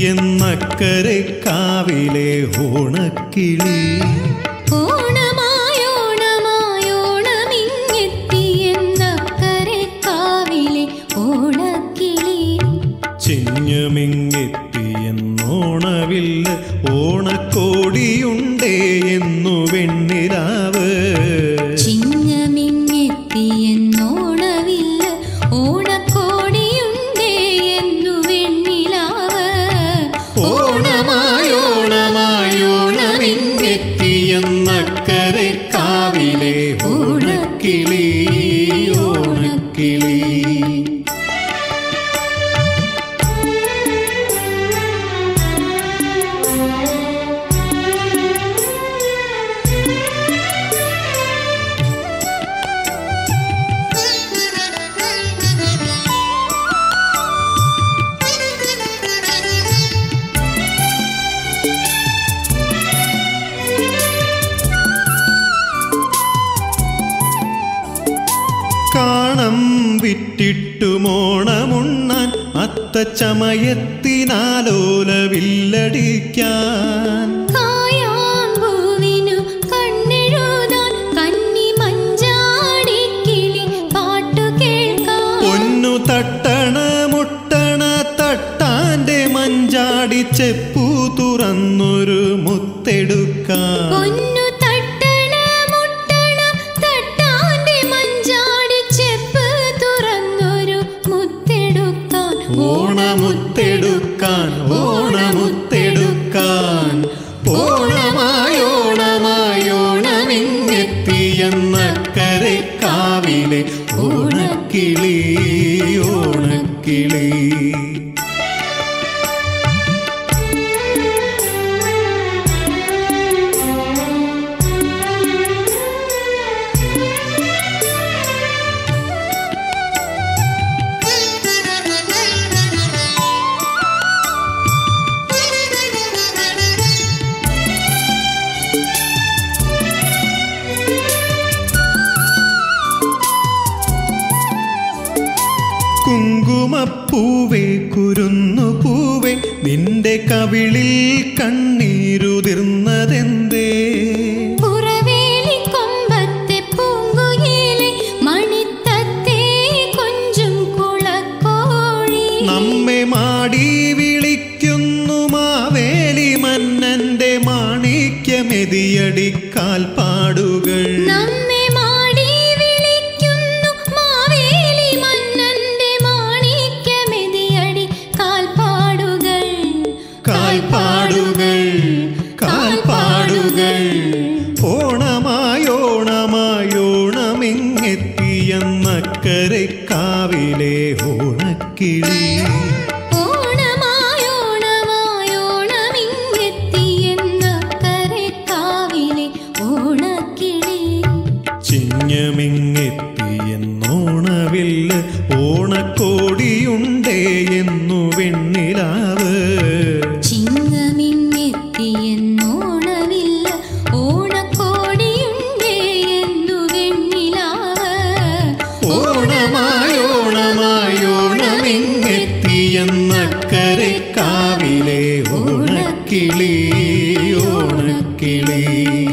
ഓണമിങ്ങെത്തിയെന്നക്കരെ കാവിലെ ഓണക്കിളി. ചിങ്ങമിങ്ങെത്തിയെന്നോണവില്ല ഓണക്കോടിയുണ്ടേ എന്നു വെണ്ണിലാവ്. ചിങ്ങമിങ്ങെത്തിയെന്നോണവില്ല ഓണക്കോടിയുണ്ടേ എന്നു വെണ്ണിലാവ്. ഓണമായോണമായോണമിങ്ങെത്തിയെന്നക്കരെ കാവിലെ ഓണക്കിളി ഓണക്കിളി. കാണം വിറ്റിട്ടുമോണമുണ്ണാൻ അത്തച്ചമയത്തിനാലോലവില്ലടിക്കാൻ. കായാമ്പൂവിനു കണ്ണെഴുതാൻ കന്നിമഞ്ചാടിക്കിളി പാട്ടു കേൾക്കാൻ. പൊന്നു തട്ടണ മുട്ടണ തട്ടാന്റെ മഞ്ചാടി ചെപ്പു തുറന്നൊരു മുത്തെടുക്കാൻ. ഓണമുത്തെടുക്കാൻ ഓണമുത്തെടുക്കാൻ. ഓണമായോണമായോണമിങ്ങെത്തിയെന്നക്കരെ കാവിലെ ഓണക്കിളി ഓണക്കിളി. കുങ്കുമപ്പൂവേ കുരുന്നുപൂവേ നിന്റെ കവിളിൽ കണ്ണീരുതിർന്നതെന്തേ? പുറവേലിക്കൊമ്പത്തെ പൂങ്കുയിലെ മണിത്തത്തേ കൊഞ്ചും കുളക്കോഴി. നമ്മെ മാടി വിളിക്കുന്നു മാവേലി മന്നന്റെ മാണിക്യമെതിയടിക്കാൽ പാടുകൾ. ഓണമായോണമായോണമിങ്ങെത്തിയെന്നക്കരെ കാവിലെ ഓണക്കിളി. ഓണമായോണമായോണമിങ്ങെത്തിയെന്നക്കരെ കാവിലെ ഓണക്കിളി. ചിങ്ങമിങ്ങെത്തിയെന്നോണവില്ല ഓണക്കോടിയുണ്ടേ എന്നു വെണ്ണിലാവ്. ചിങ്ങമിങ്ങെത്തിയെന്നോണവില്ല ഓണക്കോടിയുണ്ടേ എന്നു വെണ്ണിലാവ്. ഓണമായോണമായോണമിങ്ങെത്തിയെന്നക്കരെ കാവിലെ ഓണക്കിളി ഓണക്കിളി.